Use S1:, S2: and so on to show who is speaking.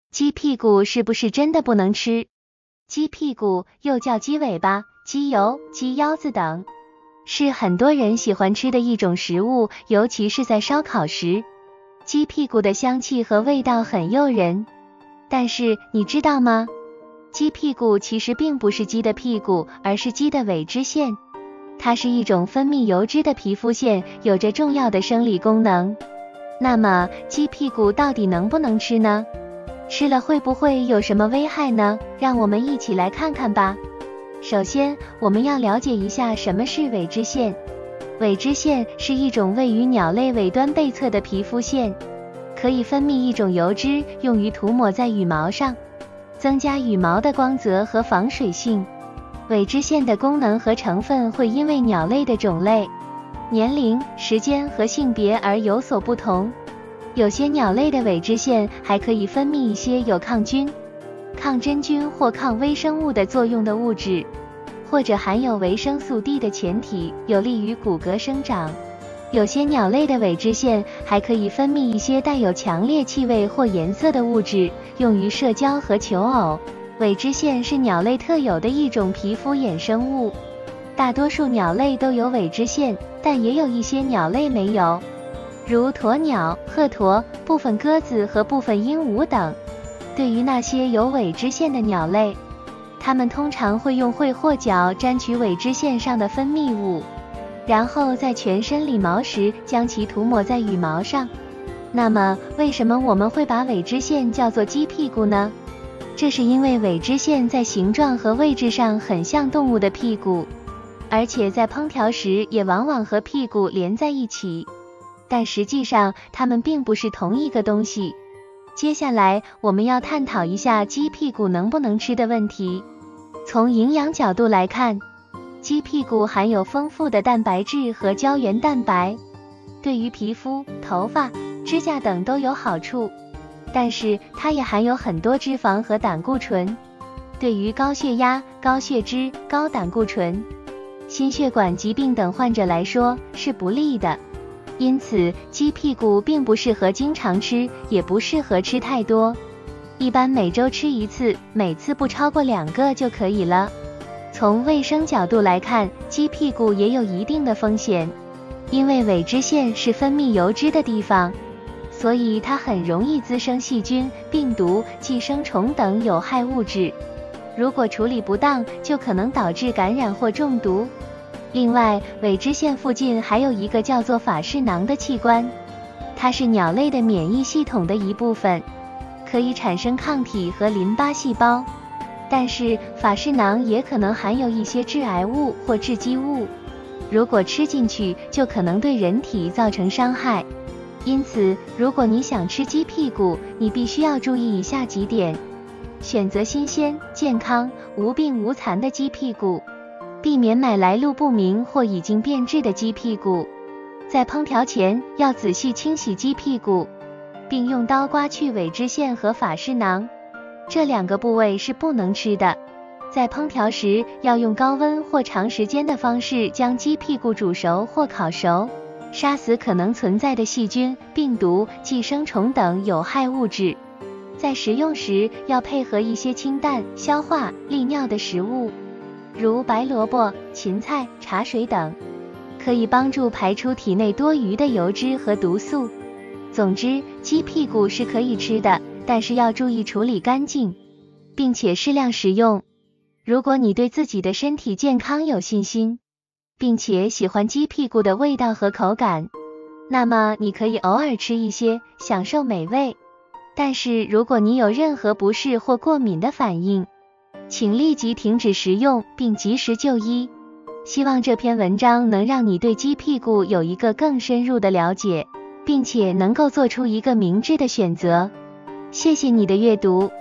S1: 鸡屁股是不是真的不能吃？鸡屁股又叫鸡尾巴、鸡油、鸡腰子等，是很多人喜欢吃的一种食物，尤其是在烧烤时。鸡屁股的香气和味道很诱人，但是你知道吗？鸡屁股其实并不是鸡的屁股，而是鸡的尾脂腺。它是一种分泌油脂的皮肤腺，有着重要的生理功能。那么鸡屁股到底能不能吃呢？吃了会不会有什么危害呢？让我们一起来看看吧。首先，我们要了解一下什么是尾脂腺。尾脂腺是一种位于鸟类尾端背侧的皮肤腺，可以分泌一种油脂，用于涂抹在羽毛上，增加羽毛的光泽和防水性。尾脂腺的功能和成分会因为鸟类的种类、年龄、时间和性别而有所不同。有些鸟类的尾脂腺还可以分泌一些有抗菌、抗真菌或抗微生物的作用的物质，或者含有维生素 D 的前体，有利于骨骼生长。有些鸟类的尾脂腺还可以分泌一些带有强烈气味或颜色的物质，用于社交和求偶。尾脂腺是鸟类特有的一种皮肤衍生物，大多数鸟类都有尾脂腺，但也有一些鸟类没有，如鸵鸟、鹤鸵、部分鸽子和部分鹦鹉等。对于那些有尾脂腺的鸟类，它们通常会用喙或脚沾取尾脂腺上的分泌物，然后在全身理毛时将其涂抹在羽毛上。那么，为什么我们会把尾脂腺叫做鸡屁股呢？这是因为尾脂腺在形状和位置上很像动物的屁股，而且在烹调时也往往和屁股连在一起，但实际上它们并不是同一个东西。接下来我们要探讨一下鸡屁股能不能吃的问题。从营养角度来看，鸡屁股含有丰富的蛋白质和胶原蛋白，对于皮肤、头发、指甲等都有好处。但是它也含有很多脂肪和胆固醇，对于高血压、高血脂、高胆固醇、心血管疾病等患者来说是不利的。因此，鸡屁股并不适合经常吃，也不适合吃太多。一般每周吃一次，每次不超过2个就可以了。从卫生角度来看，鸡屁股也有一定的风险，因为尾脂腺是分泌油脂的地方，所以它很容易滋生细菌、病毒、寄生虫等有害物质。如果处理不当，就可能导致感染或中毒。另外，尾脂腺附近还有一个叫做法氏囊的器官，它是鸟类的免疫系统的一部分，可以产生抗体和淋巴细胞。但是法氏囊也可能含有一些致癌物或致畸物，如果吃进去，就可能对人体造成伤害。因此，如果你想吃鸡屁股，你必须要注意以下几点：选择新鲜、健康、无病无残的鸡屁股，避免买来路不明或已经变质的鸡屁股。在烹调前要仔细清洗鸡屁股，并用刀刮去尾脂腺和法氏囊，这2个部位是不能吃的。在烹调时要用高温或长时间的方式将鸡屁股煮熟或烤熟，杀死可能存在的细菌、病毒、寄生虫等有害物质。在食用时要配合一些清淡、消化、利尿的食物，如白萝卜、芹菜、茶水等，可以帮助排出体内多余的油脂和毒素。总之，鸡屁股是可以吃的，但是要注意处理干净，并且适量食用。如果你对自己的身体健康有信心，并且喜欢鸡屁股的味道和口感，那么你可以偶尔吃一些，享受美味。但是如果你有任何不适或过敏的反应，请立即停止食用并及时就医。希望这篇文章能让你对鸡屁股有一个更深入的了解，并且能够做出一个明智的选择。谢谢你的阅读。